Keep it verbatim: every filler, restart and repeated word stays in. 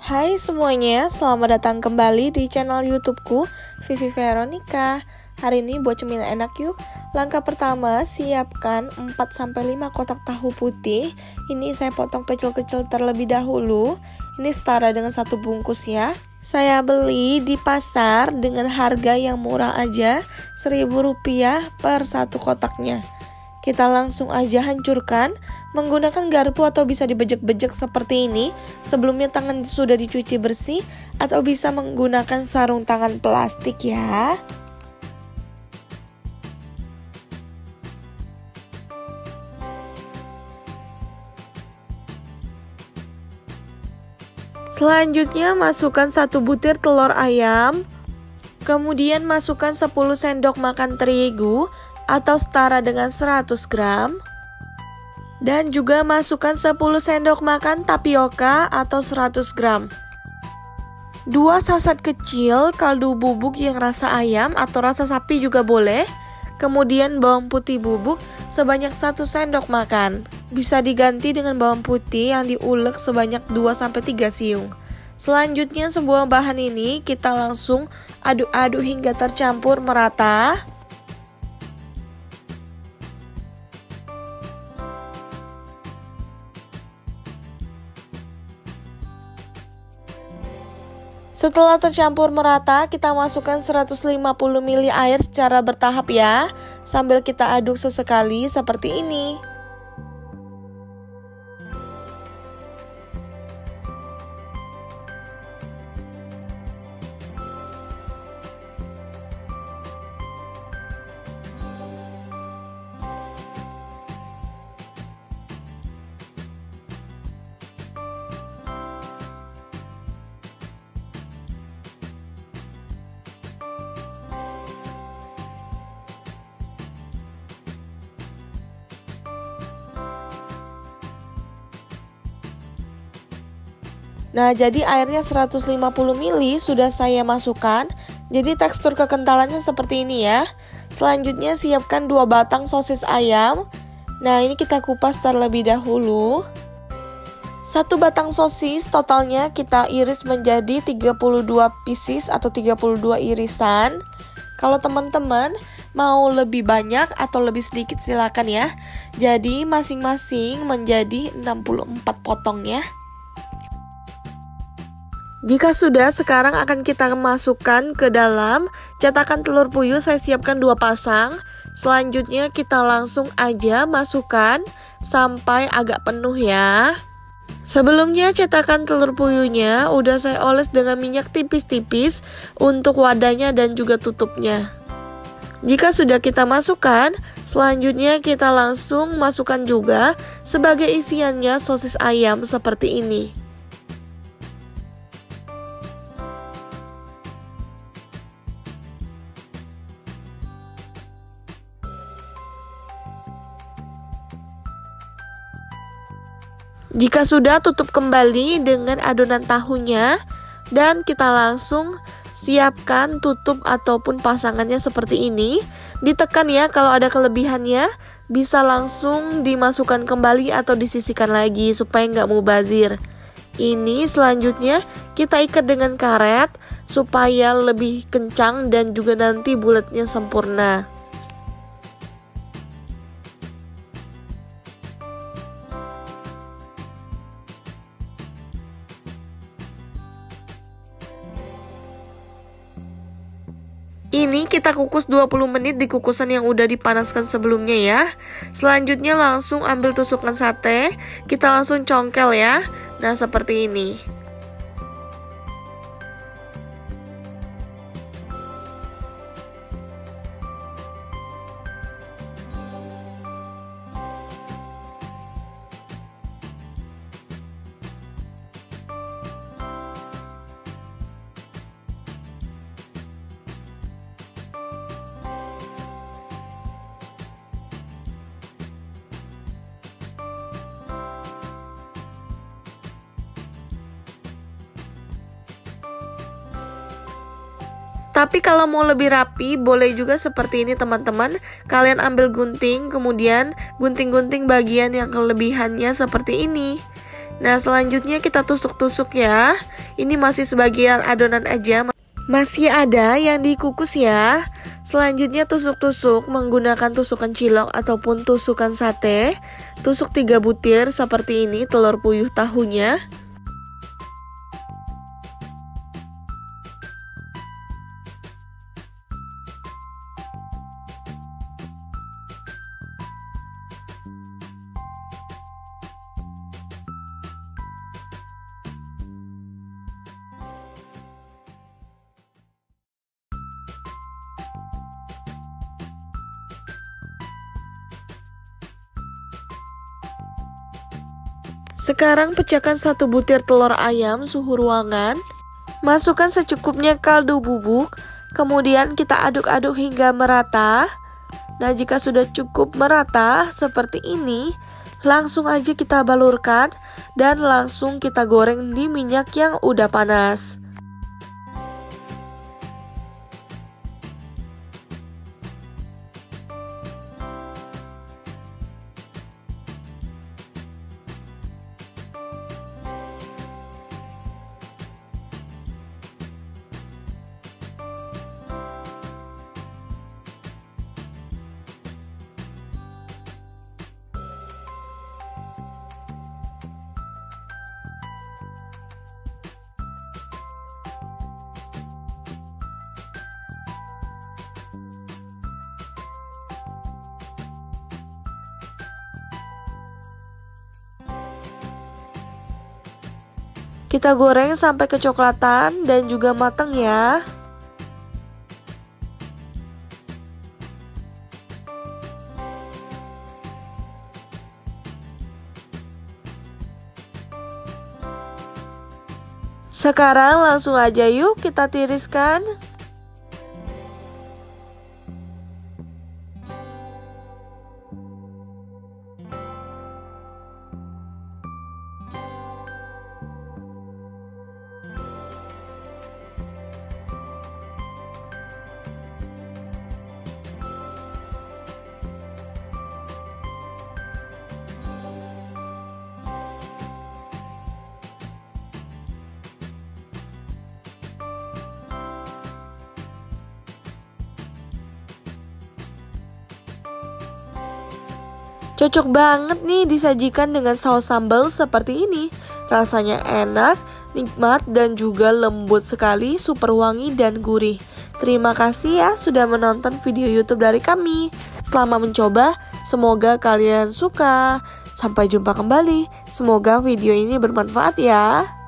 Hai semuanya, selamat datang kembali di channel YouTubeku, Vivi Veronica. Hari ini buat cemilan enak yuk. Langkah pertama, siapkan empat sampai lima kotak tahu putih. Ini saya potong kecil-kecil terlebih dahulu. Ini setara dengan satu bungkus ya. Saya beli di pasar dengan harga yang murah aja, seribu rupiah per satu kotaknya. Kita langsung aja hancurkan menggunakan garpu atau bisa dibejek-bejek seperti ini. Sebelumnya tangan sudah dicuci bersih atau bisa menggunakan sarung tangan plastik ya. Selanjutnya masukkan satu butir telur ayam. Kemudian masukkan sepuluh sendok makan terigu atau setara dengan seratus gram. Dan juga masukkan sepuluh sendok makan tapioka atau seratus gram. dua sachet kecil kaldu bubuk yang rasa ayam atau rasa sapi juga boleh. Kemudian bawang putih bubuk sebanyak satu sendok makan. Bisa diganti dengan bawang putih yang diulek sebanyak dua sampai tiga siung. Selanjutnya semua bahan ini kita langsung aduk-aduk hingga tercampur merata. Setelah tercampur merata, kita masukkan seratus lima puluh mililiter air secara bertahap ya, sambil kita aduk sesekali seperti ini. Nah, jadi airnya seratus lima puluh mililiter sudah saya masukkan. Jadi tekstur kekentalannya seperti ini ya. Selanjutnya siapkan dua batang sosis ayam. Nah, ini kita kupas terlebih dahulu. Satu batang sosis totalnya kita iris menjadi tiga puluh dua pieces atau tiga puluh dua irisan. Kalau teman-teman mau lebih banyak atau lebih sedikit silakan ya. Jadi masing-masing menjadi enam puluh empat potong ya. Jika sudah, sekarang akan kita masukkan ke dalam cetakan telur puyuh. Saya siapkan dua pasang. Selanjutnya kita langsung aja masukkan sampai agak penuh ya. Sebelumnya cetakan telur puyuhnya udah saya oles dengan minyak tipis-tipis untuk wadahnya dan juga tutupnya. Jika sudah kita masukkan, selanjutnya kita langsung masukkan juga sebagai isiannya sosis ayam seperti ini. Jika sudah, tutup kembali dengan adonan tahunya dan kita langsung siapkan tutup ataupun pasangannya seperti ini. Ditekan ya, kalau ada kelebihannya bisa langsung dimasukkan kembali atau disisihkan lagi supaya nggak mubazir. Ini selanjutnya kita ikat dengan karet supaya lebih kencang dan juga nanti bulatnya sempurna. Ini kita kukus dua puluh menit di kukusan yang udah dipanaskan sebelumnya ya. Selanjutnya langsung ambil tusukan sate, kita langsung congkel ya. Nah, seperti ini. Tapi kalau mau lebih rapi, boleh juga seperti ini teman-teman. Kalian ambil gunting, kemudian gunting-gunting bagian yang kelebihannya seperti ini. Nah, selanjutnya kita tusuk-tusuk ya. Ini masih sebagian adonan aja. Masih ada yang dikukus ya. Selanjutnya tusuk-tusuk menggunakan tusukan cilok ataupun tusukan sate. Tusuk tiga butir seperti ini telur puyuh tahunya. Sekarang pecahkan satu butir telur ayam suhu ruangan. Masukkan secukupnya kaldu bubuk. Kemudian kita aduk-aduk hingga merata. Nah, jika sudah cukup merata seperti ini, langsung aja kita balurkan dan langsung kita goreng di minyak yang udah panas. Kita goreng sampai kecoklatan dan juga matang ya. Sekarang langsung aja yuk kita tiriskan. Cocok banget nih disajikan dengan saus sambal seperti ini. Rasanya enak, nikmat, dan juga lembut sekali, super wangi dan gurih. Terima kasih ya sudah menonton video YouTube dari kami. Selamat mencoba, semoga kalian suka. Sampai jumpa kembali. Semoga video ini bermanfaat ya.